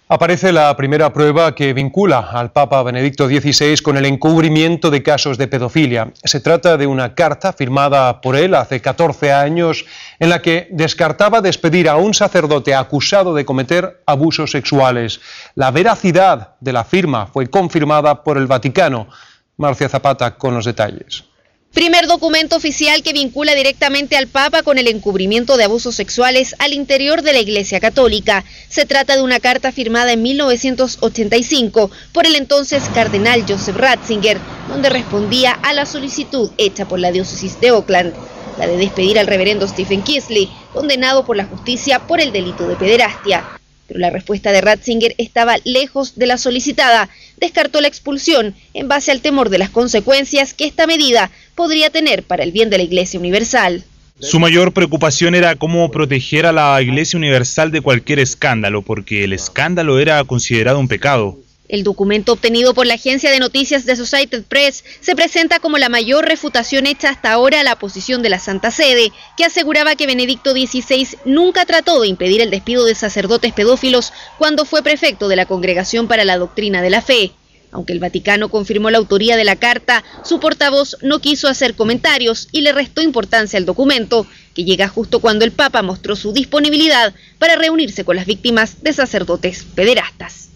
Aparece la primera prueba que vincula al Papa Benedicto XVI con el encubrimiento de casos de pedofilia. Se trata de una carta firmada por él hace 14 años en la que descartaba despedir a un sacerdote acusado de cometer abusos sexuales. La veracidad de la firma fue confirmada por el Vaticano. Marcia Zapata con los detalles. Primer documento oficial que vincula directamente al Papa con el encubrimiento de abusos sexuales al interior de la Iglesia Católica. Se trata de una carta firmada en 1985 por el entonces cardenal Joseph Ratzinger, donde respondía a la solicitud hecha por la diócesis de Oakland, la de despedir al reverendo Stephen Kisley, condenado por la justicia por el delito de pederastia. Pero la respuesta de Ratzinger estaba lejos de la solicitada. Descartó la expulsión en base al temor de las consecuencias que esta medida podría tener para el bien de la Iglesia Universal. Su mayor preocupación era cómo proteger a la Iglesia Universal de cualquier escándalo, porque el escándalo era considerado un pecado. El documento obtenido por la agencia de noticias de Associated Press se presenta como la mayor refutación hecha hasta ahora a la posición de la Santa Sede, que aseguraba que Benedicto XVI nunca trató de impedir el despido de sacerdotes pedófilos cuando fue prefecto de la Congregación para la Doctrina de la Fe. Aunque el Vaticano confirmó la autoría de la carta, su portavoz no quiso hacer comentarios y le restó importancia al documento, que llega justo cuando el Papa mostró su disponibilidad para reunirse con las víctimas de sacerdotes pederastas.